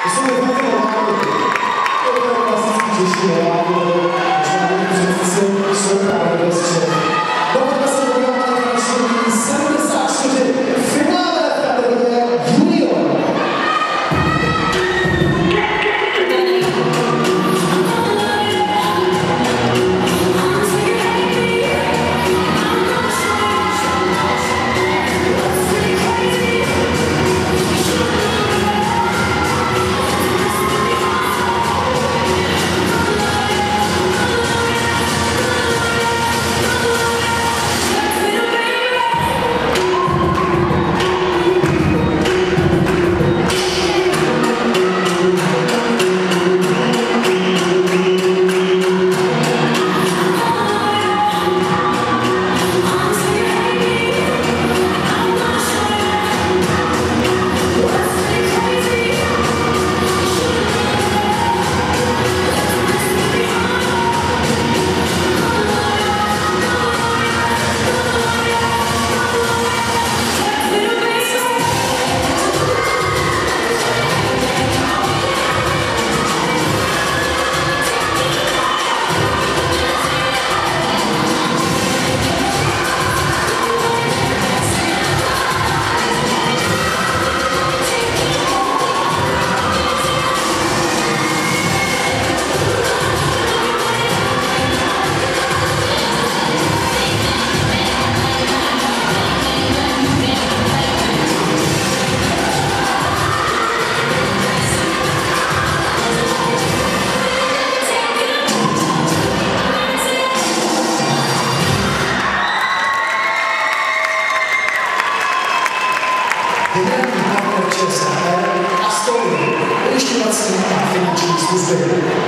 To jsou jednotlivé návody. To je klasický těžší návody, že jsou právě bez čem. Dokud se podíváme na naši 74 finále v kategorie junior. Generální partner ČSHR a stojí pojišťovací a finanční služby.